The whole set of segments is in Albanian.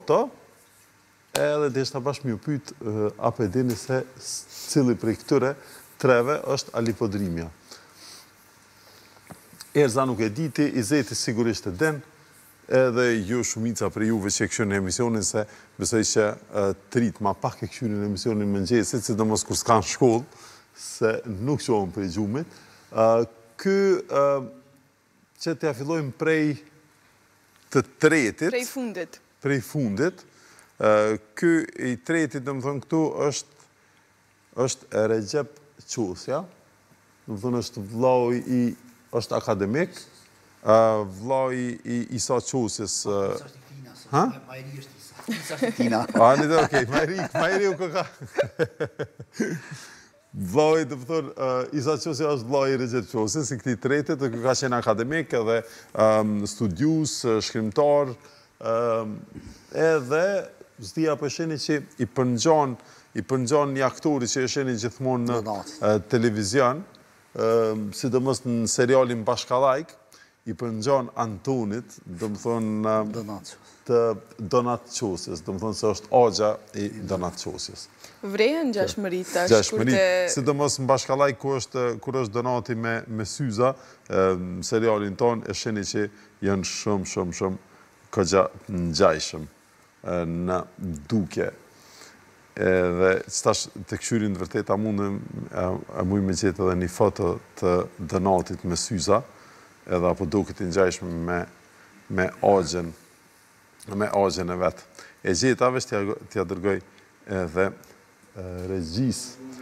foto, edhe dhe ishta bashkë mjë pyt, apo e dini se cili prej këtyre treve është alipodrimja. Erza nuk e diti, Izeti sigurisht e den, edhe ju shumica për juve që e këshyrin në emisionin, se besoj që trit ma pak e këshyrin në emisionin mëngjesit, si do mos kur s'kan shkollë, se nuk qohën për i gjumit. Kë që t'ja fillojmë prej të tretit. Prej fundit. Prej fundit. Kë i tretit, dhe më thënë këtu, është Recep Qosja. Dhe më thënë është vlau i është akademik, vlau i Isa Qosjes. Ha? Majri është Isa është Tina. Okej, Majri u këka. Vlau i të pëthër, Isa Qosja është vlau i Recep Qosjes, si këti tretit, dhe ka qenë akademik, edhe studius, shkrimtar, edhe zdia për sheni që i përngjon një aktori që e sheni gjithmonë në televizion, sidomos në serialin Bashkalajk, i përngjon Antonit, dhe më thonë të Donat Qosjes, dhe më thonë se është agja i Donat Qosjes. Vrehen gjashmërit tash. Gjashmërit, sidomos në Bashkalajk, kur është Donati me Syza, serialin ton, e sheni që janë shumë këgja në gjajshëm në duke. Dhe qëtash të këshyrin të vërtet, a muj me gjithë edhe një foto të Donatit me Syza, edhe apo duke të njajshme me agjen e vetë. E gjithë avesh t'ja dërgoj edhe regjis.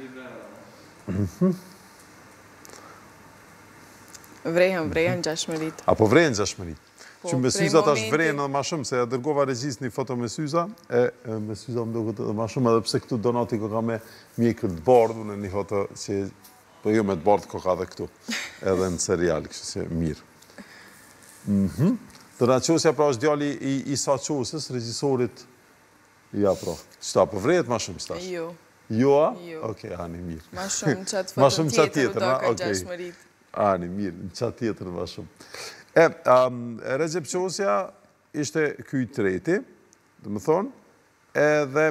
Vrehen gjashmërit. Apo vrehen gjashmërit. Që me Syza ta është vrejnë edhe ma shumë, se ja dërgova regjis një foto me Syza, me Syza më do këtë edhe ma shumë, edhe pse këtu Donati ko ka me mjekër të bardhë, në një foto që, po jo me të bardhë ko ka dhe këtu, edhe në serial, kështë që mirë. Donat Qosja pra është djali i Isa Qosjes, regjisorit, ja pra, qëta po vrejët ma shumë qëtash? Jo. Jo, a? Oke, ani mirë. Ma shumë qatë foto tjetër, u do ka gjashmërit. Ani mirë, në qatë tjetër ma shumë. Recep Qosja ishte kuj treti, dhe më thonë, edhe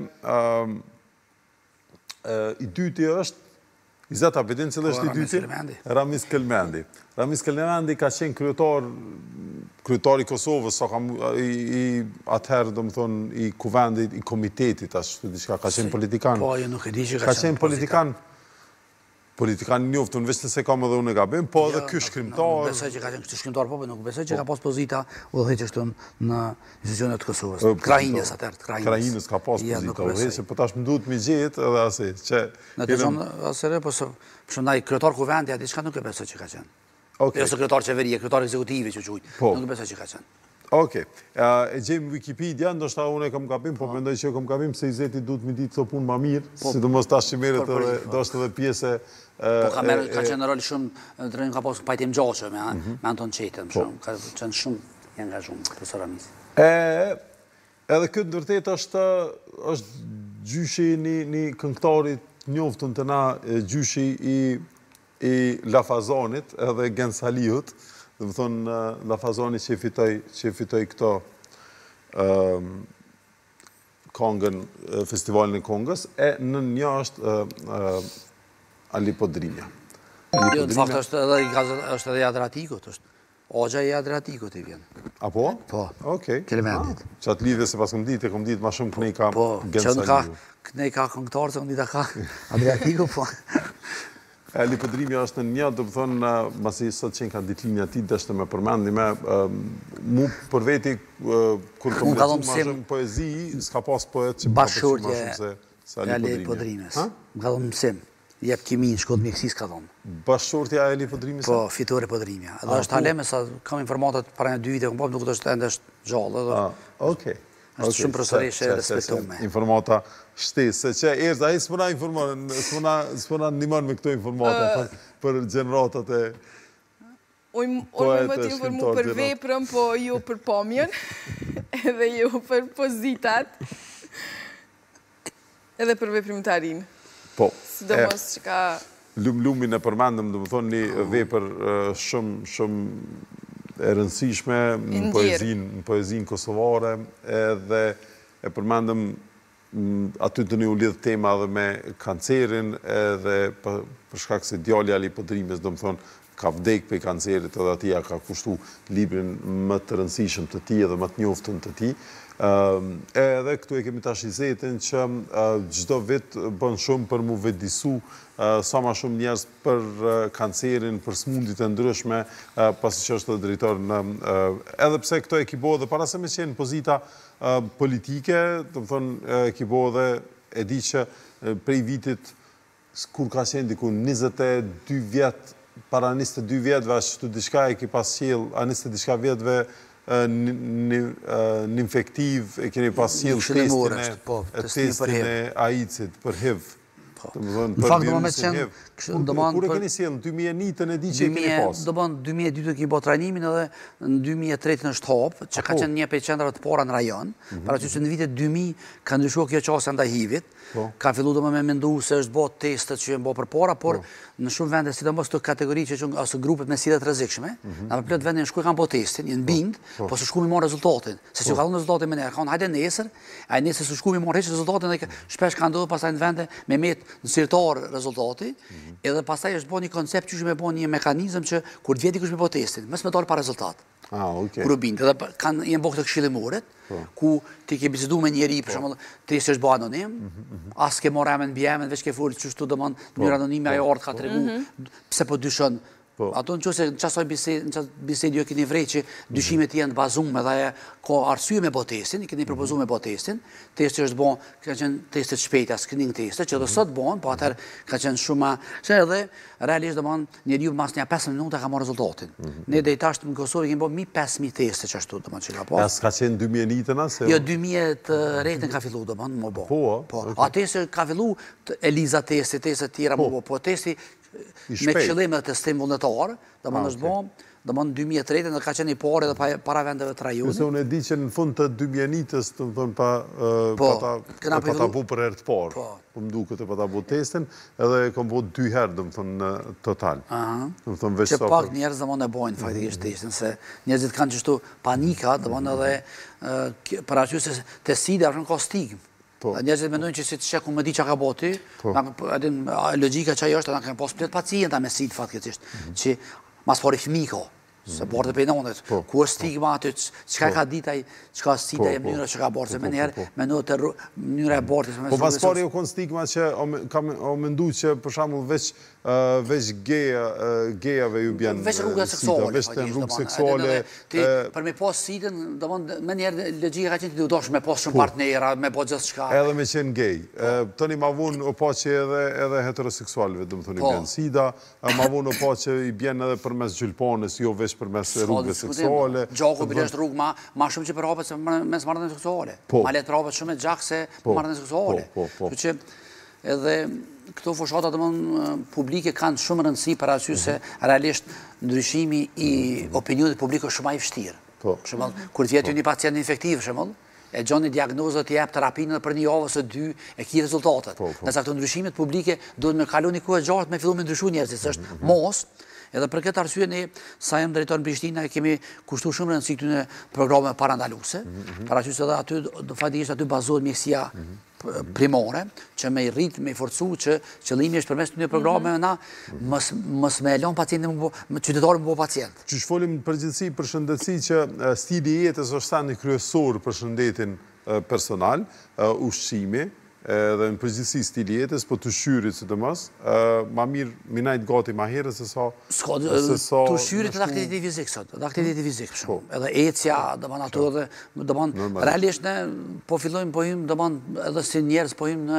i dyti është, i zeta përdin cëllë është i dyti? Ramiz Kelmendi. Ramiz Kelmendi ka qenë kryetar i Kosovës, atëherë, dhe më thonë, i kuvendit, i komitetit, ka qenë politikan. Po, jo nuk e di që ka qenë politikan. Politikan njoftë, unë veç nëse kam edhe unë e gabim, po edhe ky shkrimtar... Nuk besoj që ka qenë kështë shkrimtar, po, nuk besoj që ka pas pozita udhëheqështu në institucionet të Kosovës. Krajinës atër, Krajinës ka pas pozita udhëheqë, po tash më duhet mi gjetë edhe asi, që... Në të gjonë asere, po shumë naj kryetar kuvendja, diçka nuk e besoj që ka qenë. Jo se kryetar qeverie, kryetar ekzekutive që quj, nuk e besoj që ka qenë. Oke, e gjejmë Wikipedia, ndoshta unë e kam gabim, po mendoj që e kam gabim, se Izeti duhet mi ditë të punë ma mirë, sidomos tash që merret edhe, do është edhe pjese... Po ka qenë në rol shumë, të rënë ka posë pajtim gjoqë me Anton Qetën, ka qenë shumë janë nga shumë, profesor Ramiz. Edhe këtë në vërtet është gjyshi një këngëtarit njoftun të na, gjyshi i Lafazonit edhe Gensaliut, dhe më thonë Lafazoni që i fitoj këto kongën, festivalin e kongës, e në një është alipodrimja. Jo, në fakt është edhe i Adriatikut, është ogja i Adriatikut i vjen. A po? Po, Okej. Kelemendit. Që atë lidhe se pas këm ditë ma shumë kënej ka Gensaliu. Po, kënej ka këngëtarë, se këm ditë ka Adriatikut, po. Alipodrimja është në një, dhe më thonë, masi sot qenë ka ditlinja ti, dështë me përmendi me, mu për veti, kur kom lezu ma shumë poezi, s'ka pas poet që më përshim ma shumë se alipodrimjes. Më ka dhonë mësim, jep kimin, shkod mjekësis ka dhonë. Bashkëshortja e alipodrimjes? Po, fitore podrimja. Edhe është haleme, sa kam informatat para një 2 vite, nuk është ende është gjallë. Okej. është shumë profesoreshe e respektume. Informata shtesë, se që Erza, i s'puna informon, s'puna nimon me këto informata për generatat e Unë më t'informu për veprën, po jo për pomjen, edhe jo për pozitat, edhe për veprimtarin. Po. Sidomos që ka... Lumin e përmendëm, dhe më thonë një vepër shumë e rëndësishme në poezinë kosovare, edhe e përmendëm aty të një u lidh tema dhe me kancerin edhe për shkak se djalja Ali Podrimes, do më thonë, ka vdek për kancerit edhe atia ka kushtu librin më të rëndësishëm të ti edhe më të njoftën të ti. Edhe këtu e kemi tash izetin që çdo vit bën shumë për mu vetëdisu sa ma shumë njerëz për kancerin, për smundit e ndryshme, pasi që është drejtor në... Edhe pse këto e kibo dhe para se me qenë pozita politike, të më thonë, e kibo dhe e di që prej vitit, kur ka qenë diku 22 vjet, para 22 vjetve, ashtu diçka e ki pas qel, a 20 diçka vjetve, në infektiv, e keni pas qel testin e AIDS-it për HIV. Në fakt, do më qenë... Kur e keni qenë, 2001 e di që e keni pas? Do më 2002 e keni bo trajnimin edhe në 2003 në shtopë, që ka qenë një për qendrat të pora në rajon, para që në vitet 2000 ka ndryshua kjo qasja nda HIV-it, ka fillu do me mendu se është bo testet që jenë bo për pora, por në shumë vende, si të mos të kategori që ose grupet me sidet rrezikshme, në për plët vende në shkuj kanë bo testin, jenë bind, po së shku mi morë rezultatin. Se që ka dhënë rezultatin me nërë, ka unë hajde nesër, a i nesër së shku mi morë heqë rezultatin, dhe shpesh ka ndodhë pasaj në vende me metë në sirtar rezultati, edhe pasaj është bo një koncept që me bo një mekanizm që kur të vjeti kush me bo testin, mës me dalë pa rezultat. Kërë bindë, edhe jenë bo këtë këshillimuret, ku ti ke bisedu me njeri, për shumë, testi është bo anonim, as ke morë emen bje emen, veç ke full që shtu dëmon njërë anonimi, ajo orët ka të regu, pse po dyshon. Ato në që se në qasoj bisedi jo keni vrej që dyshimet jenë të bazume dhe ka arsye me bo testin, i keni propozu me bo testin, testi është bon, ka qenë testet shpejta, screening testet, që edhe sot bon, po atër ka qenë shumë, që edhe realisht dëmon njeri ju mas një 5 minuta ka mo rezultatin. Ne dhe i tashtë në Kosovë kemi bo 5.000 testet që ashtu dëmon që ka po. As ka qenë 2001-ën asë? Jo, 2000 rejtën ka fillu dëmon, më bo. A testi ka fillu Eliza testi, testet tjera më bo, po testi me këshillim dhe testim vullnetar, dhe më nështë bom, dhe më në 2003, dhe ka qenë i pare dhe para vendeve të rajonit. Nëse unë e di që në fund të 2001-ës, të më thonë, pa ta bu për herë të parë, po më duke të pa ta bu testin, edhe kom bu 2 herë, dhe më thonë, në total. Që pak njerëz dhe më në bojnë, faktikisht testin, se njerëzit kanë qështu panika, dhe më në edhe për aty se testide ashtë në ka stigmë. Njerëzit mendojnë që si të sheku më di që ka boti, logika që ajo është, në kemë posë pëtet pacienta me sitë fatkecisht, që mas pari fëmi ka, se borë të pejnonet, ku është stigma aty, qëka ka ditaj, qëka sita e mënyra që ka borë, se me njerë, mendojnë të mënyra e borë. Po mas pari u konë stigma që o mendu që për shamull veç gejave ju bjenë veç rrugët seksuale, veç të rrugë seksuale. Për me pas sitën, me njerë logika ka qenë të du dosh me pas shumë partnera, me po gjithë shka. Edhe me qenë gej. Tëni ma vunë o pa që edhe heteroseksualve, dhe më thënë i bjenë sida, ma vunë o pa që i bjenë edhe për mes gjylponës, jo veç për mes rrugëve seksuale. Gjaku për është rrugë ma shumë që për hapet se mes marrëdhënie seksuale. Ma letë për hapet shumë e gjak se marrëdhënie seksuale. Që që edhe këto fushata të mënë publike kanë shumë rëndësi për arsye se realisht ndryshimi i opinionit publik është shumë i vështirë. Kur të vjetë një pacient infektiv, e gjonë një diagnozë të jepë terapinë për një javë ose 2 e ki rezultatet. Nësa këto ndryshimet publike duhet me kalu një kohë e gjatë me fillu me ndryshu njerëzit, se është mos. Edhe për këtë arsye ne, sa jem drejtor në Prishtina, kemi kushtu shumë rëndësi këtu në programe parandaluse, para që se dhe aty, faktikisht aty bazohet mjekësia primore, që me i rritë, me i forcu, që qëllimi është përmes të një programe, na mës me elon pacientin, qytetarë më bo pacient. Që shfolim përgjithësi për shëndetësi që stili jetës është sa një kryesor për shëndetin personal, ushqimi, edhe në përgjithësi stili jetës, po të shyrit së të mësë, ma mirë minajt gati ma herë se sa... Të shyrit edhe aktiviteti fizik sot, edhe aktiviteti fizik për shumë, edhe ecja, dëman ato edhe, dëman, realisht ne po fillojmë pojim, dëman edhe si njerës pojim në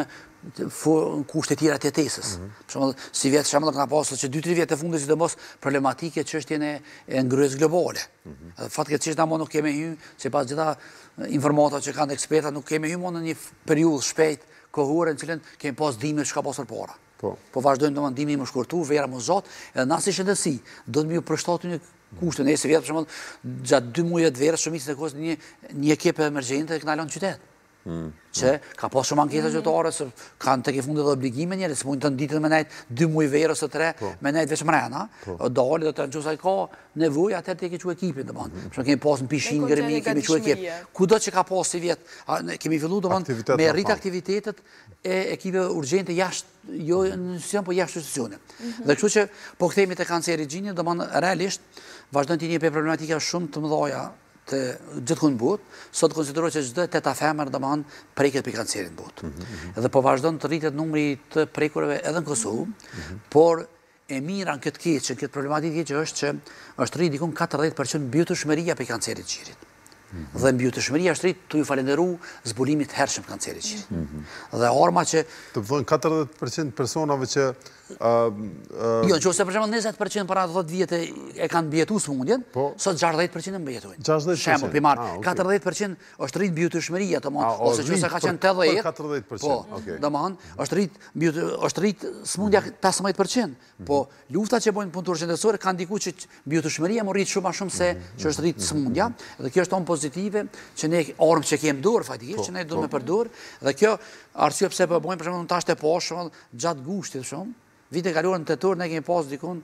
kushtet tjera të jetesës. Si vjetë shemë dhe këna pasë që 2-3 vjetë e fundit si të mos problematike që është e ngrëz globale. Fatke që është nuk keme hy, se pas gjitha informata që kanë eksperta, nuk keme hy në një periudhë shpejt, kohore në cilën kemi pas dime që ka pasër para. Po vazhdojmë të dimi më shkurtu, vera më zotë, edhe nasi shëndësi, do të më ju përshtatën një kushtë, në e se vjetë, për shumë, gjatë 2 mujet verës, shumicën e kohës një ekipe emergjente e këna lonë qytetë. që ka pas shumë ankesa qytetare, se kanë të ke fundit dhe obligime njerëz, mund të ditën me nejt 2 muaj verë ose 3, me nejt veç mrena, dalë dhe të në qësaj ka nevoj, atër të ke që ekipin, shumë kemi pas në pishin gërmi, kemi që ekip. Kudo që ka pas si vjetë, kemi fillu me rritë aktivitetet e ekipe urgjente jashtë, jo në institucion, po jashtë institucione. Dhe kështu që, po këthejmi të kanceri gjinit, realisht, vazhdojnë të një për problematika shumë të mëdhaja të gjithë kënë botë, sot konsideroj që gjithë teta femër dhe manë preket për kancerin botë. Edhe po vazhdojnë të rritet numri të prekurve edhe në Kosovë, por e mira në këtë keqë, në këtë problematikë që është rritë dikun 40% mbjotëshmëria për kancerit qirit. Dhe mbjotëshmëria është rritë të ju falenderu zbulimit hershëm kancerit qirit. Dhe arma që... Të vëdhën 40% personave që... Jo, në që ose për shemë 20% para 10 vjetë e kanë bjetu së mundjen, sot 60% e mbjetuin. 60%? Shemë, primar, 40% është rritë mbjotëshmëria, ose që ose ka qenë 80%, është rritë së mundja 15%, po lufta që bojnë punëtur qëndesore kanë diku që mbjotëshmëria më rritë shumë a shumë se që është rritë së mundja, dhe kjo është tonë pozitive që ne ormë që kemë dorë, fatikisht, që ne do me përdorë, dhe kjo arsye pse po bojmë për shembull në tashtë e poshtë, gjatë gushtit shumë, vite kaluar në tetor ne kemi pas dikun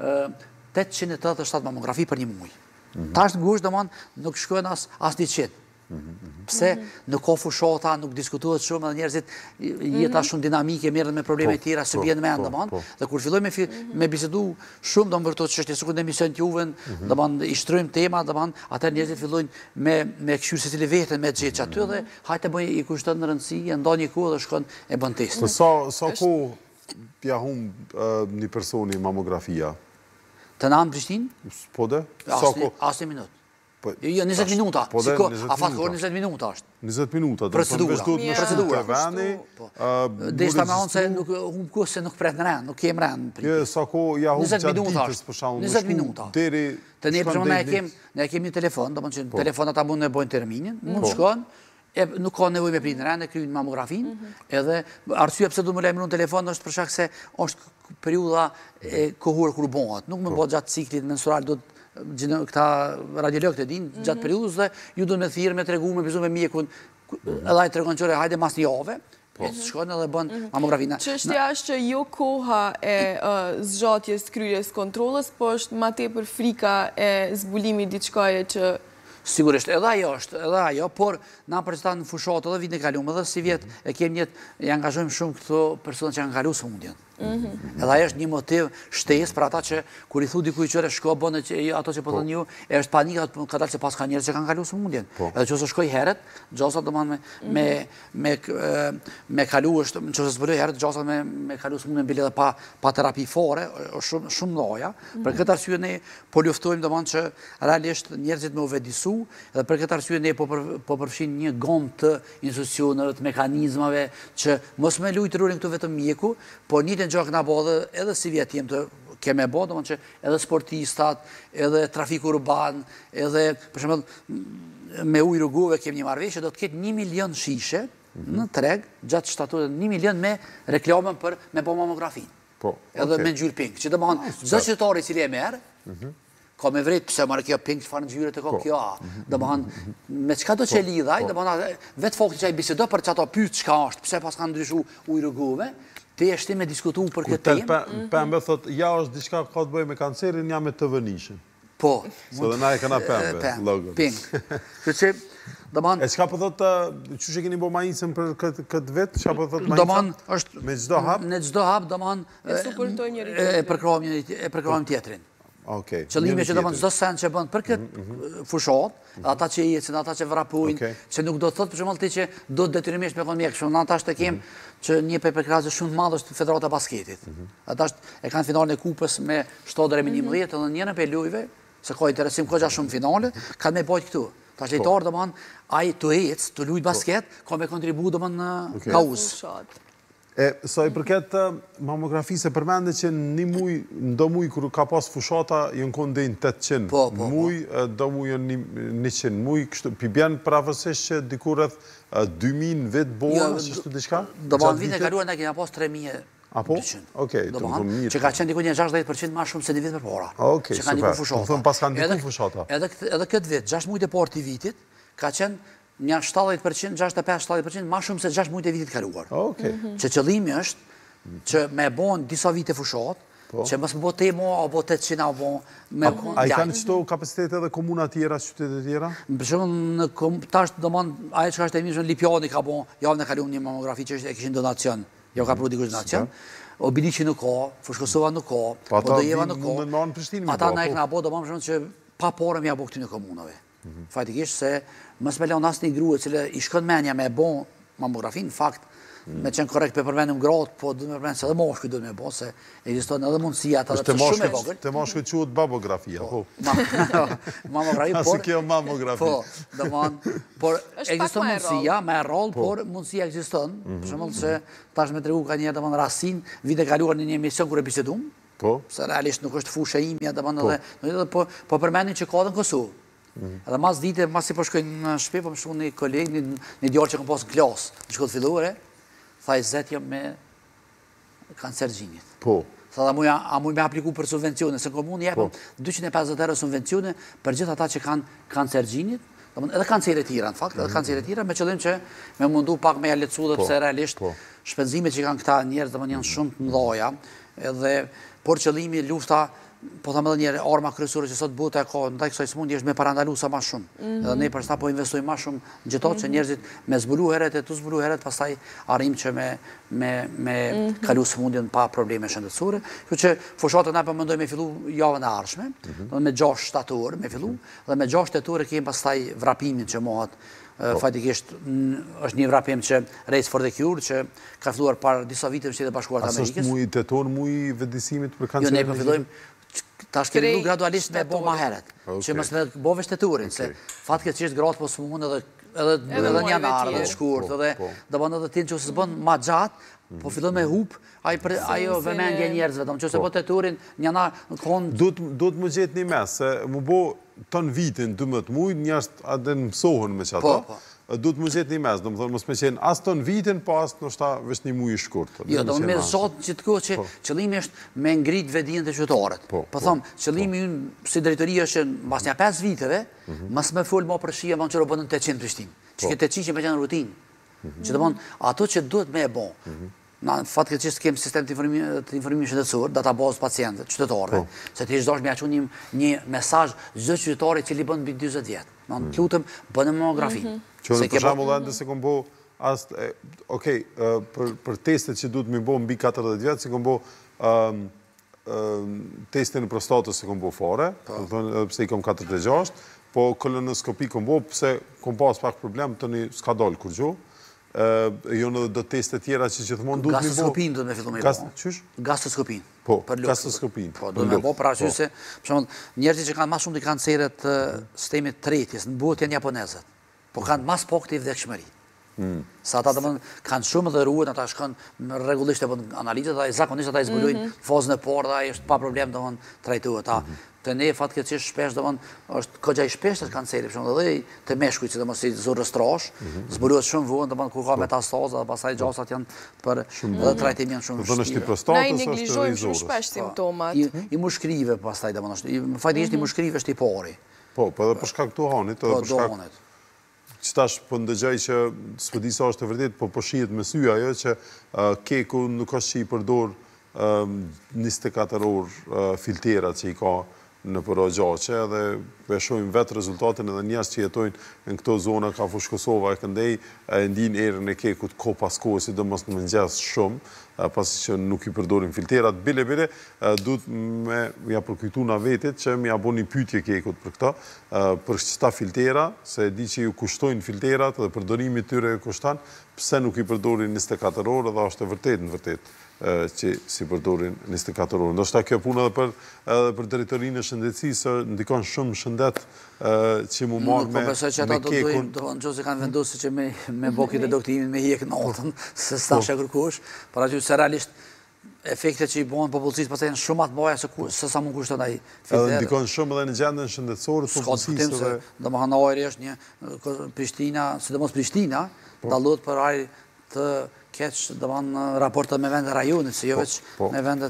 887 mamografi për një muaj. Tashtë gusht nuk shkojnë as një qitë. Pse nuk ka fushata, nuk diskutohet shumë dhe njerëzit jeta shumë dinamike, merren me probleme tjera, se bjen me endë, dhe kur filloj me bisedu shumë, do më vërtot që është sekund e emision t'juven, i shtrojmë tema, atër njerëzit fillojnë me këshyrë se cili vetën, me gjithë që aty dhe hajtë bëjnë i kushtën në rëndësi, e nda një kohë dhe shkon e bën test. Sa ko pja humë një personi mamografia? Të në amë Prishtinë? Po dhe? Asë një minutë. Jo, 20 minuta. A fatë kërë 20 minuta është. 20 minuta. Procedura. Dhe ishta me onë se humë kusë se nuk pret në rënë, nuk kemë rënë. Sa ko ja humë gjatë ditës për shaun. 20 minuta. Të ne për shumë ne kemi një telefon, do më që telefonat ta mund në bojnë terminin, mund shkon, nuk ka nevoj me pritë në rënë, e kryjnë mamografin, edhe arsye pëse du më lejmë në telefon është për shak se është periuda e kohur kërë bonat. Nuk më bëjt gjatë ciklit mensural do këta radiologët e din gjatë periudës dhe ju do me thirë, me tregu, me bizu me mjekun edhe ajë tregon qëre hajde mas një ove shkojnë edhe bën mamografina. Çështja është që jo koha e zgjatjes kryerjes kontrolës, po është ma tepër frika e zbulimit diçkaje që sigurisht, edhe ajo, por na përsta në fushatë edhe vitin e kalumë, edhe si vjetë e kemi i angazhojmë shumë këto personat që kanë kalu së mundjen. Edhe ajo është një motiv shtesë për ata që kur i thu dikuj qëre shko bënë ato që pëtën ju, e është panika ka dalë që pas ka njerë që kanë kalu së mundjen. Edhe që ose shkoj heret, gjosat do me kalu është, që ose zbëroj heret, gjosat me kalu së mundjen bile dhe pa terapi fore, shumë doja. Për këtë arsye ne po luftojmë do manë që realisht njerëzit me u vedisu, edhe për këtë arsye ne po përfshin një gomë të institucionëve, të mekanizmave që mos me lujtë rurin këtu vetëm mjeku, po një të gjokë nga bodhe edhe si vjetë jem të keme bodhe, që edhe sportistat, edhe trafik urban, edhe për shembull me ujë rrugove kemë një marrëveshje, do të ketë 1 milion shishe në treg, gjatë shtaturit 1 milion me reklamën për me bo mamografin. Edhe me ngjyrë pink, që të bëhanë, zë qytetari cili e merë, ka me vrejtë pëse marë kjo pink, që farë në gjyre të ka kjo, dhe bëhanë, me qka do që e lidhaj, dhe bëhanë, vetë fokë që e bisedo për që ato pytë qka është, pëse pas kanë ndryshu ujë rrugove, te e shti me diskutu për këtë temë. Pembe thot, ja është diçka ka të bëjë me kancerin, ja me të vënishën. Po. Se dhe na e këna pembe, logo. Pink. Që që, e qka për thot, që që keni bo majicën për këtë vetë, qka për thot majicën? Me gjdo hap? Në gjdo hap, dëman, e përkrohim tjetërin. Qëllime që dëman, gjdo sen që bënd për këtë fushat, ata që jetësin, ata që vrapujnë, që nuk do të thotë për shumëll ti që do të detyrimisht me konë mjekë, shumë në ata është të kemë që një për krasë shumë të madhë është Federata Basketit. Ata është e kanë finalin e kupës me 7-11, edhe njënë për lujve, se ka interesim këgja shumë finale, kanë me bojtë këtu. Ta që lejtarë dëman, aj të ecë, të lujtë basket, ka me kontribu dëman në kauzë. Sa i përket mamografisë, e përmende që ndo muj kërë ka pas fushata, jënë kondejnë 800 muj, do muj jënë 100 muj, pi bjenë pravësisht që dikur rrëth 2000 vetë boa, që shtu diqka? Do banë vitë e kaluar në kena pas 3200. Apo? Okej, të më thëmë mirë. Që ka qenë dikun një 60% ma shumë se një vitë për para. Okej, super. Të më thëmë pas kanë dikun fushata. Edhe këtë vitë, 6 mujtë e parë të vitit, ka qenë një 70%, 65-70% ma shumë se 6 mujt e vitit kaluar. Që qëllimi është që me bon disa vite fushat, që mësë më bo temo, o bo 800, o bo me bon A i kanë qëto kapacitet edhe komuna tjera, qytetet tjera? Për shumë, tash do man, aje që ka është e mirë, Lipjani ka bo, javën e kaluar një mamografi që e kishin donacion, jo ka pru dikush donacion, Obiliqi nuk ka, Fushkosova nuk ka, Podojeva nuk ka, ata na e këna bo, do man shumë që pa porë me ja bo këty në komunave. Fatikisht se mësë me leon asë një grue cilë i shkën menja me bo mamografin, në fakt, me qenë korekt për përmenim gratë, po du me përmenim se edhe moshkuj du me bo, se egziston edhe mundësia të dhe shumë e vogël. Të moshkuj quët babografia, po. Mamografia, por... Asë kjo mamografi. Po, dhe manë, por egziston mundësia, me rol, por mundësia egziston, për shumë se tash me tregu ka një dhe manë rasin, vite kaluar një emision kër e bisedum, se realisht nuk është fusha imja, dhe manë edhe, po përmenim që ka dhe në Kosovë. Edhe mas dite, mas i përshkojnë në shpe, po më shumë një kolegë, një djarë që kom posë në klasë, në shkollë fillore, tha i zetë jam me kancer gjinit. Tha da a muj me apliku për subvencione, se në komunë jepëm 250 euro subvencione për gjithë ata që kanë kancer gjinit, edhe kancere tira, në fakt, edhe kancere tira, me qëllim që me mundu pak me jaletsu dhe pëse realisht shpenzimet që kanë këta njerës dhe më janë shumë të mdoja, edhe por qëllimi lufta, po thamë edhe njerë arma kryesore që sot bota e ka, ndaj kësaj smundi është me parandalu sa ma shumë. Edhe ne përsta po investojmë ma shumë gjithot që njerëzit me zbulu heret e tu zbulu heret, pastaj arim që me kalu smundin pa probleme shëndetësore. Kjo që fushatën e përmëndoj me fillu javën e arshme, me 6 shtator me fillu, dhe me 6 shtator kemë pastaj vrapimin që mohat fatikisht është një vrapim që Race for the Cure, që ka filluar par disa vite në Shtetet Bashkuara të Amerikës. Asë është muj tetor, muj vendisimit për kancerin? Jo, ne përfillojmë, ta shkerilu gradualisht me bo ma heret, që mësë me bove shtetorin, se fatke që ishtë gratë po së mund edhe një narë, edhe shkurt, edhe dhe banë edhe tin që se bënë ma gjatë, po fillon me hup, ajo vëmendje njerëzve, që se po tetorin një narë në konë... Do të më gjetë një mes, se më bo ton vitin 12 muj, njerëz adhe në mësohën me që ato, do të më gjetë një mes, do më thonë, mos me qenë as ton vitin, po as nështë ta vesh një muj i shkurt. Jo, do me zotë që të kohë që qëllimi është me ngrit vedin të qytetarët. Po thomë, qëllimi unë si drejtoria është mas një 5 viteve, mas me full ma përshia ma në qërë bëndën 800 Prishtinë. Që këtë 800 që me qenë rutinë. Që të bëndë, ato që duhet me e bo, na fatë këtë qështë kemë sistem të informimi shëndetësor, databazë pacientët, qytetarëve, se të ishtë dosh me aqu një mesaj gjithë qytetari që li bënë bëjtë 20 vjetë. Në të lutëm, bënë mamografi. Që në për shamu dhe ndë se kom bo, për testet që duhet me bo mbi 40 vjetë, se kom bo testin në prostatës se kom bo fare, pëse i kom 46, po kolonoskopi kom bo, pëse kom pas pak problem, të një s'ka dalë kur gjo, jo në do testet tjera që gjithmonë duhet me bo... Gastoskopin duhet me fillu me bo. Qysh? Gastoskopin. Po, gastoskopin. Po, duhet me bo, pra që se, njerëzit që kanë ma shumë të kanceret të sistemit tretjes, në buhet janë japonezët, po kanë mas po këtë i vdekshmëri. Sa ata të kanë shumë dhe ruhet, ata shkën regullisht e bënë analizët, dhe zakonisht ata i zbulojnë fazën e parë, dhe është pa problem dhe trajtuhet. Të ne, fatë këtë që shpesh, dhe është këgja i shpesh të kanceri, dhe të meshkuj që dhe mos i zurës trash, zbuluhet shumë vuën, dhe kur ka metastaza, dhe pasaj gjasat janë për dhe trajtim janë shumë shtirë. Na i neglizhojmë shumë shpesh simptomat. I mushkrive pasaj, dhe fajtisht i mushkrive është i pari. Po, edhe përshka këtu hanit, edhe përshka qëtash për ndëgjaj që së përdi sa është të vërdet, po shijet me sy ajo që keku nuk është që i përdor 24 orë filterat që i ka në përra gjaqe dhe peshojmë vetë rezultatin edhe njerës që jetojnë në këto zona ka fush Kosova e këndej e ndin erën e kekut ko pas kohë si do mos në mëngjes shumë pasi që nuk i përdorim filterat bile duhet me ja përkujtu na vetit që mi ja bo një pytje kekut për këta për qëta filtera se di që ju kushtojnë filterat dhe përdorimi tyre e kushtan pse nuk i përdorin 24 orë dhe është e vërtet që si përdorin 24 orë. Ndo shta kjo punë edhe për drejtorinë e shëndetësisë ndikon shumë shëndet që mu marrë me kekun. Po besoj që ata do të dojnë, në gjose kanë vendosë që me bokit e doktimin me hjek në altën, se s'tashe kërkush, para që se realisht efekte që i bojnë popullësisë pasaj janë shumë atë boja se sa mund kushtë të ndaj filter. Edhe ndikon shumë edhe në gjendën shëndetësore të popullësisë. Dhe më hanë ajri është një Prishtina, sidomos Prishtina, dalot për ajri të keqë dhe banë raportet me vendet rajonit, se jo veç me vendet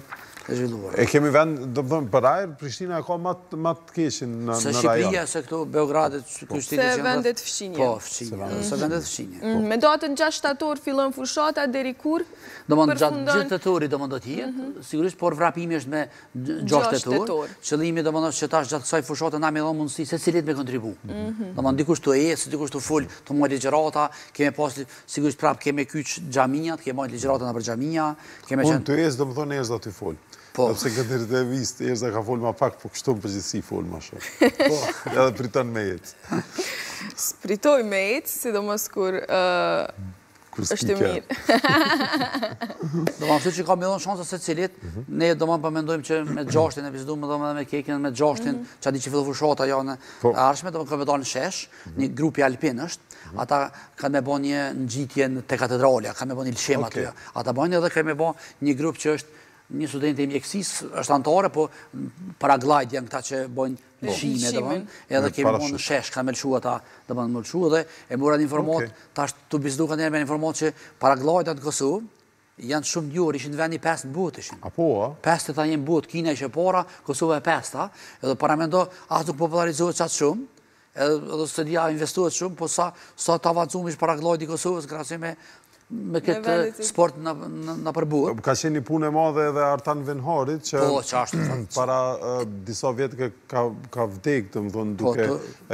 e zhvilluar. E kemi vend, do të thënë, për ajër, Prishtina ka më të keqin në rajon. Se Shqipëria, se këtu Beogradet, se vendet fëqinje. Po, fëqinje, se vendet fëqinje. Me datën 6 shtator fillon fushata deri kur? Do më gjatë gjithë shtatori do më do t'jetë, sigurisht, por vrapimi është me 6 shtator. Qëllimi do më do që tash gjatë kësaj fushate na me dhonë mundësi se cilit me kontribu. Do më dikush të ecë, dikush të full, të mojë ligjërata, kemi pas sigurisht prapë kemi kyç xhaminjat, kemi mojë ligjërata në për xhamia, kemi qenë. Unë të ecë do më thonë njerëz aty fol. Po. Sepse këtë intervistë njerëz ka fol më pak, po kështu në përgjithësi fol më shumë. Po, edhe priton me ecë. Spritoj me ecë, sidomos kur është mirë. Do më që ka me dhonë shansa se cilit, ne do më përmendojmë që me 6-in e bisedu më dhe me kekin, me 6-in, që adi që fillu fushata janë arshme, do më ka me dalë në shesh, një grupi alpin është, ata kanë me bo një ngjitje të katedralja, kanë me bo një lëshem aty, ata bojnë edhe kanë me bo një grup që është një student e mjekësis, është antare, po paraglide janë këta që bojnë lëshime, edhe kemi bo në shesh, kanë me lëshu ata, dhe më lëshu edhe, e murat informat, tash të bizdu kanë njerë me informat që paraglide në Kosovë, janë shumë djurë, ishin vendi 5 botë ishin. Apo, a? 5 ta jenë botë, Kina ishe para, Kosova e 5, edhe paramendo, asë nuk popularizohet qatë shumë, edhe së dhja investohet shumë, po sa të avancum ish paraglide i Kosovës, grasi me këtë sport në përburë. Ka qenë një punë e madhe edhe Artan Venharit, që para disa vjetë ka vdek, të më thonë, duke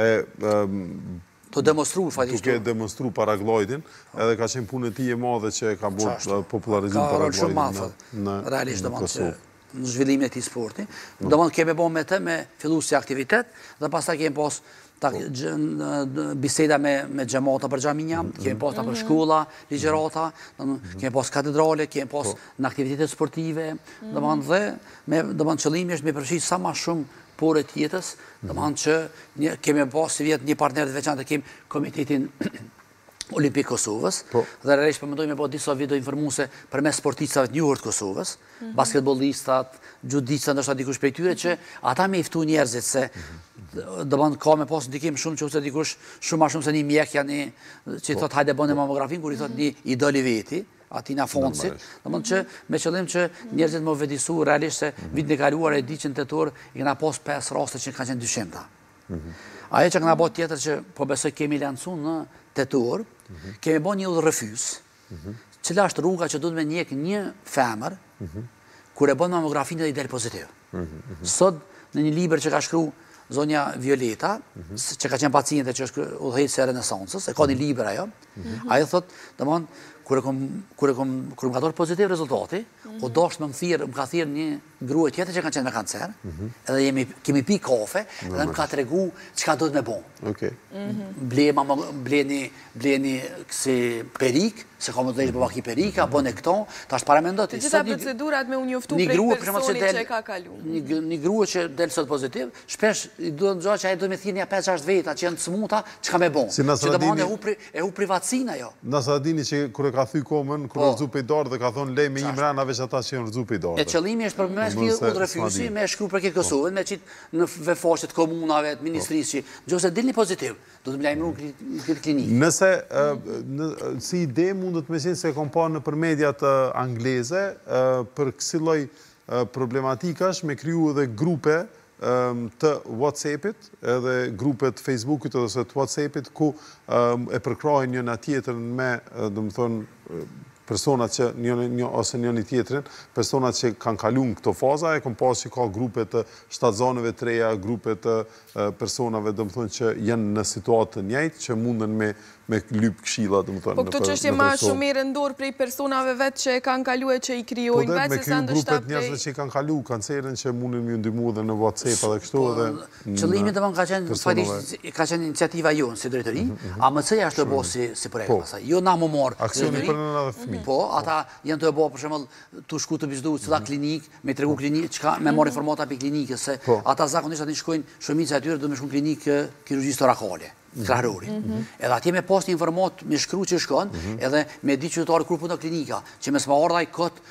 të demonstru, fatisht. Duke demonstru paraglidin, edhe ka qenë punë e ti e madhe që ka bërë popularizim paraglidin në Kosovë. Realisht, dhe mund që në zhvillimin e ti sporti. Dhe mund keme bo me të, me fillu si aktivitet, dhe pas ta kemi pos biseda me gjemata për xhaminja, kemi pas ta për shkolla, ligjërata, kemi pas katedrale, kemi pas në aktivitetet sportive, dhe qëllimi është me përfshi sa ma shumë por e tjetës, dhe që kemi pas si vjetë një partner të veçantë, kemi Komitetin Olimpik Kosovës, dhe realisht përmendoj me po disa video informuse për mes sportistave të njohur të Kosovës, basketbollistat, judistat, ndoshta dikush prej tyre, që ata me iftu njerëzit se do ka me pas ndikim shumë që ose dikush shumë ma shumë se një mjek janë që i thot hajde bënë mamografin, kur i thot një idoli veti, Atina Foncit, do mund që me qëllim që njerëzit më vedisu realisht se vitin e kaluar e di që në tetor i këna pas 5 raste që kanë qenë dyshimta. Ajo që këna bot tjetër që po besoj kemi lancu në tetor, kemi bo një udhërrefys, cila është rruga që duhet me njek një femër, kur e bon mamografin dhe i del pozitiv. Sot në një liber që ka shkru zonja Violeta, që ka qenë paciente që është udhëheqëse e Renesansës, e ka një liber ajo, ajo thot, dhe mon, kur më ka dorë pozitiv rezultati, o doshtë më ka thirë një grue tjetër që kanë qenë me kancer, edhe kemi pi kafe, edhe më ka të regu që ka duhet me bon. Bleni kësi perik, se ka më të lejtë bëbaki perika, bone këto, ta është paramendoti. Të gjitha procedurat me unë njoftu prej personi që ka kalu. Një grue që delë sot pozitiv, shpesh i duhet në gjohë që aje duhet me thirë një 5-6 veta që janë të smuta, që ka me bon. Që të mënë e hu privatësina jo. Nasradini që kërë ka thuj komën, kërë rëzu pejdorë dhe ka thonë lej me imrana veç ata që janë rëzu pejdorë. E qëllimi është për me shkri udhërrefysi, me shkru për këtë Kosovën, me qitë në vefoshet komunave, të ministrisë që gjose dilni pozitiv, do të më lajmëru në këtë klinikë. Nëse, si ide mundet me qenë se kom pa në për mediat angleze, për kësi lloj problematikash me kryu edhe grupe të WhatsApp-it, edhe grupe të Facebook-it edhe të WhatsApp-it, ku e përkrajnë njën tjetërën me, dhe më thonë, personat që ose njën tjetërin, personat që kanë kalun këto faza, e kom pas që ka grupe të shtatzanëve të reja, grupe të personave, dhe më thonë, që janë në situatë njëjtë, që mundën me lyp këshilla, dhe më thonë. Po këto që është ma shumë i rëndor prej personave vetë që kanë kalu e që i kryojnë vetë, se sa ndështa grupet njerëzve që i kanë kalu kancerin, që mundën më ndimu dhe në WhatsApp edhe kështu edhe... Qëllimi të ka qenë iniciativa jonë si drejtëri, a mësëja është të bo si projekta pasaj. Jo na më morë aksioni për nëna dhe fëmi. Po, ata janë të e bo, për shemëll, të shku të bizdu cila klinik, me tregu klinik, me morë informata për klinikës, se ata zakonisht atë një shkojnë shumica e tyre dhe me shku klinikë kirurgjisë torakale. krahërorit. Edhe atje me pas një informat me shkru që shkon, edhe me di qytetarë kur punë në klinika, që me s'ma ardha i kot,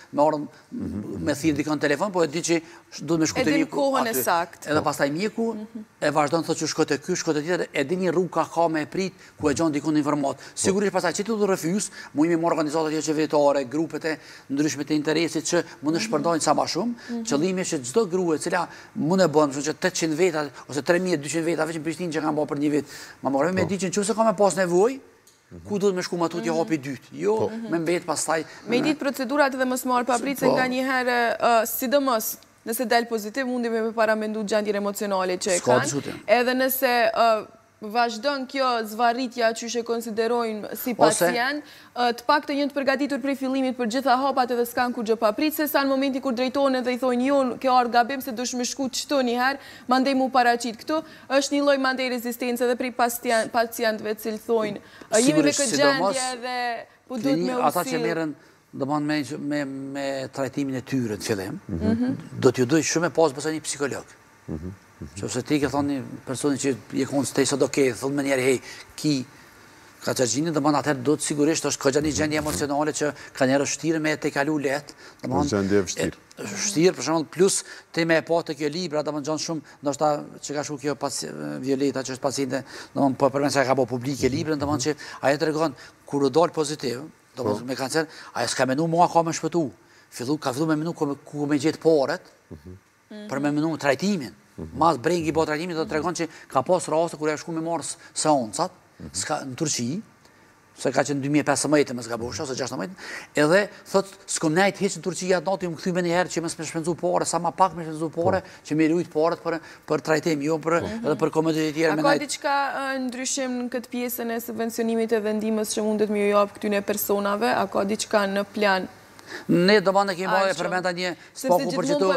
me thirë dikon telefon, po e di që duhet me shku të mjeku. mjeku. Edhe në kohën e sakt. Edhe pastaj mjeku, e vazhdo në thotë që shko të ky, shko të tjetër, e di një rrugë ka me e prit, ku e gjon dikon në informat. Sigurisht pastaj që të refyz, mu imi më organizatat qeveritare, grupet e ndryshme të interesit që mu në shpërdojnë sa ma shumë, qëllimi që çdo grua cila mu në bënë, që 800 veta, ose 3200 veta, veç në Prishtinë që kanë bërë për një vit, ma morë me di që nëse ka me pas nevoj, ku duhet me shku ma tutje hapi dytë, jo me mbet pastaj. Me ditë procedurat edhe mësë marë paprit se nga njëherë, sidomos, nëse del pozitiv, mundi me paramendu gjendjen emocionale që e kanë, edhe nëse vazhdon kjo zvarritja që she konsiderojnë si pacient, të pak të njën të përgatitur prej fillimit për gjitha hapat edhe s'kan kur gjë paprit, se sa në momenti kur drejtonë dhe i thojnë jo, kjo arë gabim se dush me shku qëto njëherë, mandej mu paraqit këtu, është një loj mandej rezistence edhe prej pacientve cilë thojnë. Jemi me këtë gjendje dhe po duhet me usilë. Ata që merën dëmonë me trajtimin e tyre të fillim, do t'ju dojë shumë e pasë bësa një psikolog. Që ose ti ke thonë një personi që je konë stej sot okej, thonë me njerë, hej, ki ka qërgjini, dhe mënë atër do të sigurisht është këgja një gjendje emocionale që ka njerë shtirë me te kalu letë. Gjendje vështirë. Shtirë, për shumë, plus te me e po të kjo libra, dhe mënë gjonë shumë, nështë ta që ka shu kjo Violeta, që është paciente, dhe mënë përmen që ka po publike libra, dhe mënë që aje të regonë, kur u dollë pozitiv, dhe mënë me kancer, aje s'ka menu mua ka me shpëtu. Ka fillu me menu ku me gjithë poret, për me menu trajtimin. Mas brengi po trajtimin dhe të tregon që ka pas raste kur e shku me marë seancat në Turqi, se ka qenë 2015 me s'ka bosha, ose 16, edhe thot, s'kom nejt heq në Turqi atë natë, më këthy me njëherë që me shpenzu pare, sa ma pak me shpenzu pare, që me rujt paret për trajtim, jo edhe për komoditet tjere me nejt. A ka diqka ndryshim në këtë pjesën e subvencionimit e vendimës që mundet me ju japë këtyne personave? A ka diqka në plan? Ne do banë kemi marrë e përmenda një spaku për qëtu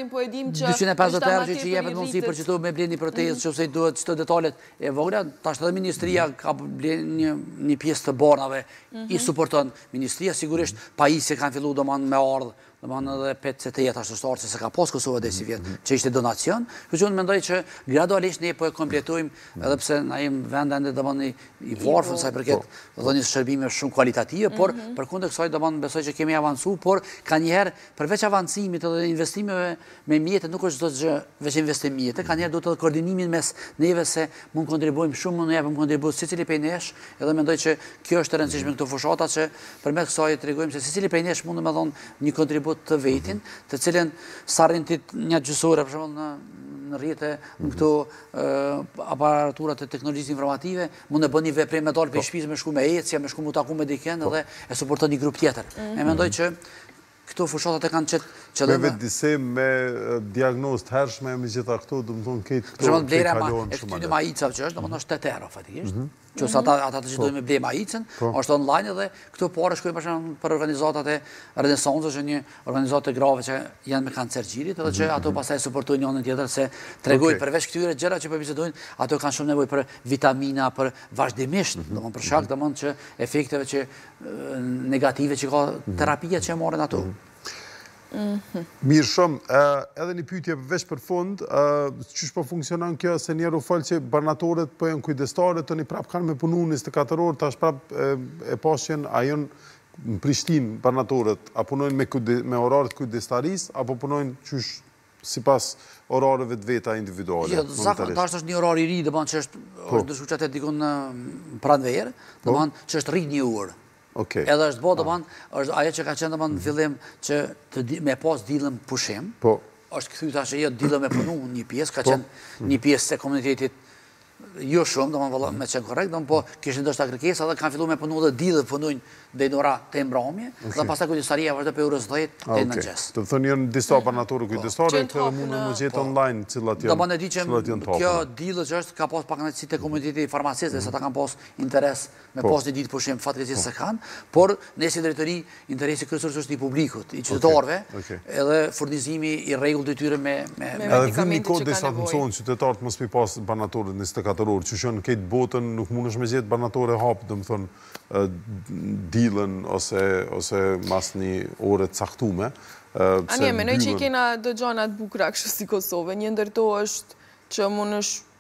250 euro që jepet mundësi për qëtu me blenë një protezë që ose duhet qëto detalet e vogla, ta është edhe Ministria ka blenë një pjesë të bornave i suporton Ministria, sigurisht pajisje kanë fillu do banë me ardhë, dhe manë edhe 5 ashtë shtarë, se se ka posë Kosova dhe si vjetë, që ishte donacion, që që unë mendoj që gradualisht ne po e kompletojmë, edhe pse na jem vend ende dhe manë i varfën, sa i përket dhe një shërbime shumë kualitative, por për kunde kësaj dhe manë besoj që kemi avancu, por ka njëherë, përveç avancimit edhe investimeve me mjetët, nuk është do të veç investim mjetët, ka njëherë do të koordinimin mes neve se mund kontribuojmë shumë, mund kontribuojmë secili prej nesh, edhe mendoj që kjo është e rëndësishme këto fushata që përmes kësaj tregojmë se secili prej nesh mund të më thonë një kontribut të vetin, të cilën sarrintit një gjysore, për shumë në rrjetë në këto aparaturat e teknologjisë informative, mund të bën një veprim me dalë për shpisë, me shku me ecja, me shku mu taku me diken edhe e suporton një grup tjetër. E mendoj që këto fushatat e kanë qëllime. Me vetë disim, me diagnoz të hershme, me gjitha këto, dhe më thonë këtë këto të kalon shumë. E këtyne majicav që është, dhe më është 8 euro, fatikisht. Që ata të që dojnë me ble majicën, është online edhe këto pare shkojnë për organizatat e Renesansës, që një organizatë grave që janë me kancer gjirit, edhe që ato pasaj suportojnë njënën tjetër, se tregojnë përveç këtyre gjëra që përbisedojnë, ato kanë shumë nevoj për vitamina, për vazhdimisht, dhe më për shak, dhe më që efekteve që negative që ka terapia që e moren ato. Mirë shumë, edhe një pyetje veç për fund, qysh po funksionon kjo, se njerë u falë që barnatorët po janë kujdestare, të një prap kanë me punu 24 orë, tash prap e pasjen, a jënë në Prishtinë barnatorët, a punojnë me orarët kujdestaris, apo punojnë qysh si pas orarëve të veta individuale? Zakon, tash është një orar i ri, dhe banë që është dëshku që atë dikun në pranverë, dhe banë që është rrit një orë. Edhe është bo, ajo që ka qenë dhe në fillim që me pas dilëm pushim, është këthy ta që jo dilëm me punu një pjesë, ka qenë një pjesë se komunitetit jo shumë, me qenë korekt, po kishën dështë ta kërkesa dhe kanë fillu me punu dhe dilë punujnë dhe në ora të mbramje, dhe pas ta kujdesaria vazhdo për orës 10 të në gjesë. Të thënë jënë disa barnatorë kujdesare, të mundë në më gjithë online cilat janë top. Dhe më në di që kjo dilë që është ka pas pak në citë e komuniteti farmacistë, dhe sa ta kanë pas interes me pas një ditë pushim fatkeqësisht se kanë, por ne si drejtori interesi kryesor është i publikut, i qytetarëve, edhe furnizimi i rregull të tyre me edhe vini kod disa të mësojnë qytetarët mos mi pas barnatorët 24 orë, që shënë këtë botën nuk mund është me gjithë barnatore hapë, dhe më thonë dilën ose mas një ore të caktume. Anje, menoj që i kena dëgjona të bukra kështë si Kosovë, një ndërto është që mund është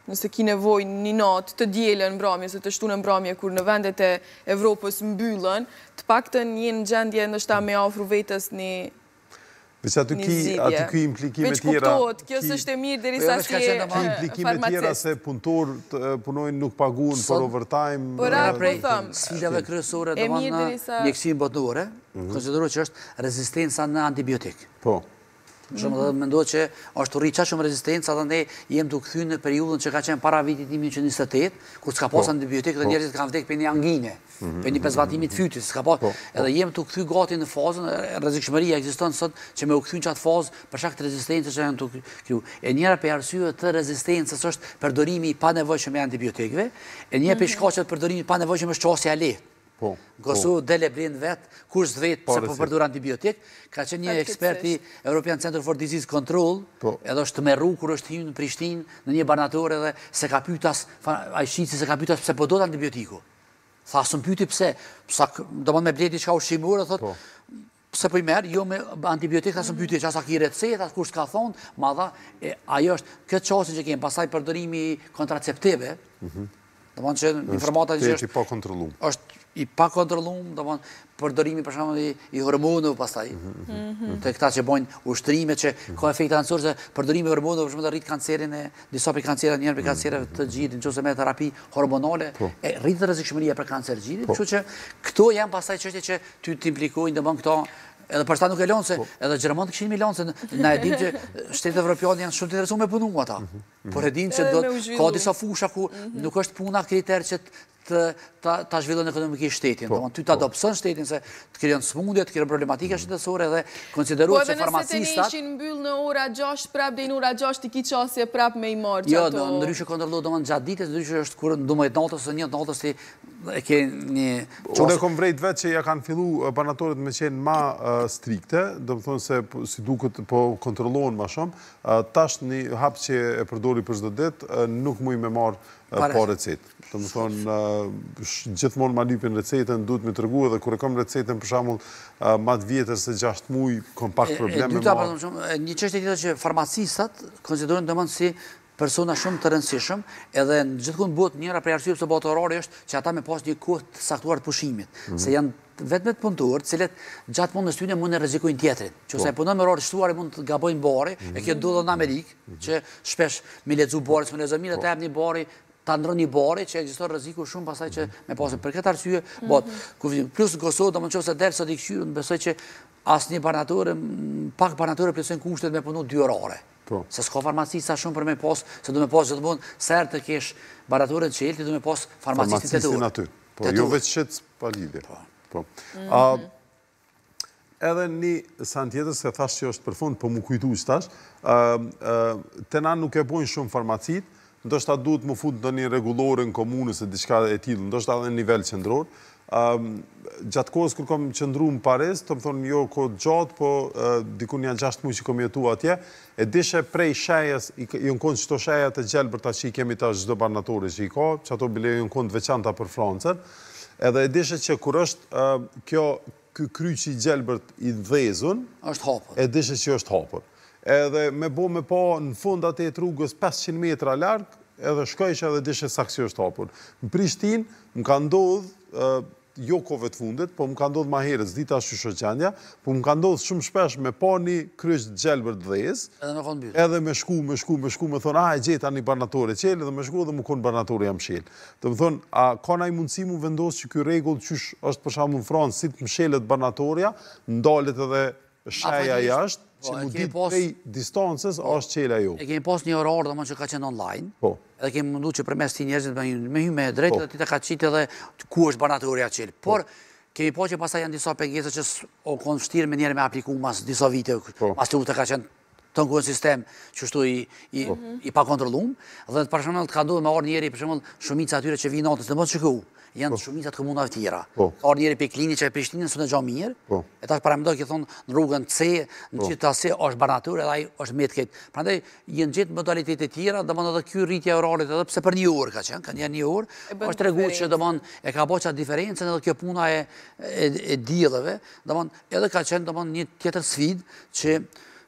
nëse ki nevoj një natë të dielën mbrëmje, se të shtunë mbrëmje, kur në vendet e Evropës mbyllën, të paktën jenë gjendje ndoshta me afru vetës një Veç aty ki implikime tjera... Veç kuptohet, kjo s'është e mirë derisa si e implikime tjera se punëtor punojnë nuk paguën për overtime... Sfidave kryesore, mjekësinë botërore, konsiderohet që është rezistenca në antibiotik. Po. Shumë dhe mendohet që është rritë qa shumë rezistenca dhe ne jem të këthy në periudhën që ka qenë para vitit 1928, kur s'ka pas antibiotik dhe njerëzit kanë vdek për një angine, për një pesvatimit fytis, s'ka pas. Edhe jem të këthy gati në fazën, rrezikshmëria ekziston sot që me u këthy në qatë fazë për shkak të rezistencës që janë të kryu. E njëra për arsye të rezistencës është përdorimi i panevojshëm e antibiotikëve, e një për shkaqet përdorimi i panevojshëm është qasja e lehtë. Gosu dele blind vetë, kur së vetë se po përdur antibiotik, ka që një eksperti European Center for Disease Control, edhe është të meru kur është himë në Prishtinë, në një banatore dhe se ka pytas, a i shqici se ka pytas pëse po do të antibiotiku. Tha, së më pyti pëse, do më me bledi qka u shimur, dhe thot, pëse po i merë, jo me antibiotik, tha së më pyti që asa ki recet, atë kur s'ka thonë, ma dha, ajo është këtë qasin që kemë, pasaj përdorimi kontraceptive, dhe më që informata që është i pa kontrolum, dhe përdorimi për shumë i hormonëve pastaj, të këta që bojnë ushtrime që ka efekte anësorë, se përdorimi i hormonëve për shumë të rritë kancerin e disa për kancerat, njerë për kancerave të gjidit, në qëse me terapi hormonale, rritë të rrezikshmëria për kancer gjidit, kështu që këto janë pastaj çështje që ty t'implikojnë dhe këto, edhe përsta nuk e lonë, se edhe Gjermant këshin mi lonë, se na e dim që shtetë evropianë janë shumë të interesu me punu ata, por e dim që ka disa fusha ku nuk është puna kriter që ta zhvillon ekonomikisht shtetin. Ty ta adopson shtetin se të krijon smundje, të krijon problematika shtetësore dhe konsiderohet që farmacistat... Po edhe nëse të ne ishin mbyll në ora 6, prap dhe në ora 6 të ki qasje prap me i marë që ato... Jo, ndryshë kontrollu do më në gjatë ditës, ndryshë është kur në 12 natës ose 1 natës ti e ke një qasje... Unë e kom vrejt vetë që ja kanë fillu banatorit me qenë ma strikte, do më thonë se si duket po kontrollohen ma shumë, tash një hap që e përdori për çdo ditë nuk muj me marë pa recetë. Të më thonë, gjithmonë ma lypin recetën, duhet me të rëgu edhe kër e kom recetën për shamull matë vjetës se 6 muj, kom pak probleme marë. Një qështë e tjetër që farmacistat konsiderojnë të mëndë si persona shumë të rëndësishëm, edhe në gjithkund bëhet njëra prej arsyeve të botërore është që ata me pas një kohë të saktuar të pushimit, se janë vetëm të punëtorë, cilët gjatë punës tyre mund të rrezikojnë tjetrin. Që se punon me orë shtuare mund të gabojnë bari, e kjo ndodhet në Amerikë, që shpesh me lexu bari, me lexo mirë të jap një bari, ta ndron një bari që ekziston rreziku shumë pasaj që me pasën. Për këtë arsye, plus Kosovë, domethënë se del sot i kthyer, besoj që asnjë banatore, pak banatore plotësojnë kushtet me punu 2 orare. Se s'ka farmacista shumë për me pas, se du me pas gjithmonë ser të kesh banatore të qelti, du me pas farmacistin të dorë. Aty. Po, jo veç qëtës pa lidhje. Edhe një san tjetër, se thash që është për fund, po mu kujtu që tash, të na nuk e bojnë shumë farmacit, ndoshta duhet më fut në një regulore në komunës e diçka e tillë, ndoshta edhe në nivel qendror. Gjatë kohës kur kom qëndru në Paris, të më thonë jo kohë gjatë, po dikun janë 6 muaj që kom jetu atje, e dishe prej shejes, i në konë qëto shejet e gjelbërta që i kemi ta çdo banatori që i ka, që ato bile i në konë veçanta për Francën, edhe e dishe që kur është kjo kryqi gjelbërt i dhezun, e dishe që është hapër. Edhe me pa në fund atë e rrugës 500 metra larg, edhe shkojshë edhe dishe saksi është hapur. Në Prishtinë, më ka ndodhë, jo kove të fundit, po më ka ndodhë ma herët, zdita shusho qendja, po më ka ndodhë shumë shpesh me pa një kryq gjelbër të dhez, edhe me shku, me thonë, e gjeta një barnatore qelë, edhe me shku edhe më konë barnatore jam shelë. Dhe më thonë, a ka na i mundësi mu vendosë që kjo regull qysh është për shamu në Francë, si të mshelet barnatoria, ndalet edhe shaja jashtë, që mu ditë prej distancës, është qela jo. E kemi pas një orarë dhe më që ka qenë online, edhe kemi mundu që për mes ti njerëzit me hyme e drejtë, dhe ti të ka qitë edhe ku është banatoria qelë. Por, kemi po që pasaj janë disa pengese që o konë fështirë me njerë me apliku mas disa vite, mas të u të ka qenë të në sistem që shtu i pa kontrolum, dhe për shumë të ka ndodhë me orë njeri, për shumë shumica atyre që vinë natës në mund që këhu, janë shumicat komunave tjera. Orë njeri për klini që e Prishtinën së në gjo mirë, e ta paramendoj këtë thonë në rrugën C, në gjithë të ase është banatur, edhe është me të ketë. Pra ndaj, jenë gjithë modalitetet tjera, dhe mund edhe kjo rritja oralit edhe pse për 1 orë ka qenë, ka një orë, është regu që e ka bo qatë diferencën edhe kjo puna e djelëve, edhe ka qenë një tjetër sfid që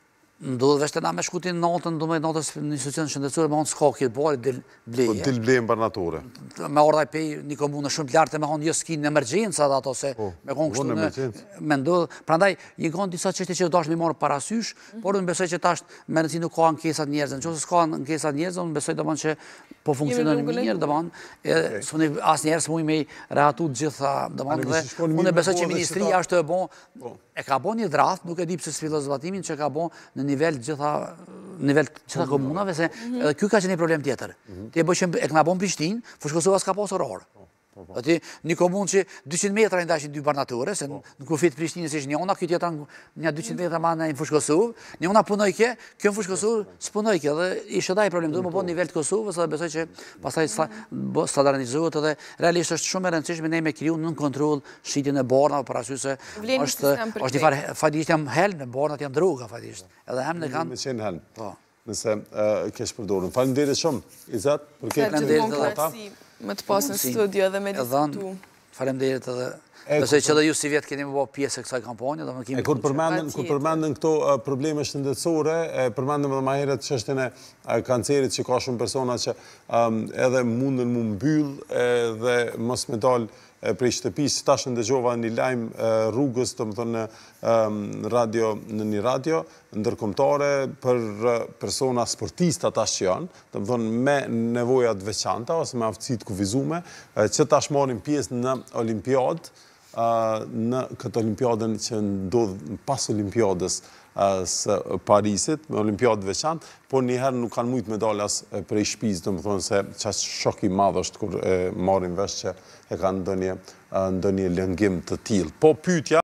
Ndodhë veç të na me shkutin natën, do me natës një institucion shëndetësore, me honë s'ka këtë bari bleje. Dil bleje në barnatore. Me ordaj pej një komunë shumë të lartë, me honë jo s'ki në emergjenca dhe ato se me konë kështu me ndodhë. Pra ndaj, një konë disa qështje që dash me marë parasysh, por unë besoj që tash me nësi nuk ka ankesat njerëzën. Që ose s'ka ankesat njerëzën, unë besoj dëman që po funksionën mirë, dëman, asë njerës mu i me rehatu gjitha, dëman, dhe unë besoj që ministria është e bon, e ka bon një draft, nuk e di pëse filozofatimin që ka bon në nivel gjitha komunave, se edhe kjo ka që një problem tjetër. Ti e bëjshëm e këna bon Prishtinë, Fushkosova s'ka posë ororë. Ati një komunë që 200 metra në dashin dy barnatore, se në kufit Prishtinës ishë njona, kjo tjetër një 200 metra ma në Fushkosovë, njona punoj kjo në Fushkosovë s'punoj kjo, dhe ishë da i problem, du më po nivel të Kosovës, dhe besoj që pasaj standardizohet, dhe realisht është shumë e rëndësishme ne me kriju nën kontrol shqitjen e barna, për arsye se është një farë, fatisht jam helm, barnat janë droga, fatisht. Edhe hem në kanë... Me qenë helm, nëse kesh përdorën. Faleminderit shumë, Izat, më të pasë në studio dhe me diskutu. Faleminderit edhe besoj që dhe ju si vjetë keni më bo pjesë e kësaj kampanje. Kur përmendën këto probleme shëndetësore, përmendëm edhe ma heret çështjen e kancerit që ka shumë persona që edhe mundën mu mbyll dhe mos me dalë prej shtëpisë. Tash ndëgjova një lajm rrugës, të më thonë në një radio ndërkombëtare për persona sportista tash që janë, të më thonë me nevojat veçanta ose me aftësitë kufizume, që tash marrin pjesë në olimpiadë, në këtë olimpiadën që ndodh pas olimpiadës së Parisit, me olimpiadë veçantë, por njëherë nuk kanë mujtë me dalë as prej shtëpisë, do të thonë se çast shok i madh është kur marrin vesh që e kanë ndonjë lëngim të tillë. Po pyetja